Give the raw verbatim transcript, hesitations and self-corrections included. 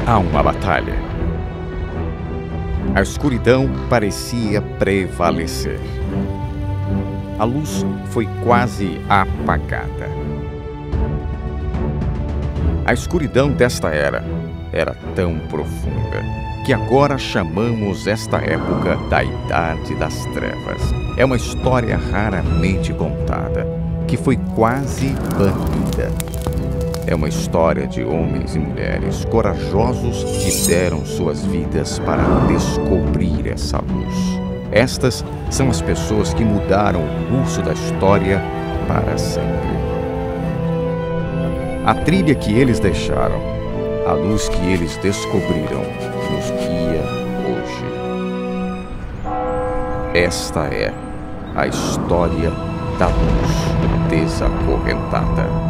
a uma batalha. A escuridão parecia prevalecer. A luz foi quase apagada. A escuridão desta era era tão profunda que agora chamamos esta época da Idade das Trevas. É uma história raramente contada, que foi quase banida. É uma história de homens e mulheres corajosos que deram suas vidas para descobrir essa luz. Estas são as pessoas que mudaram o curso da história para sempre. A trilha que eles deixaram, a luz que eles descobriram, nos guia hoje. Esta é a história da luz desacorrentada.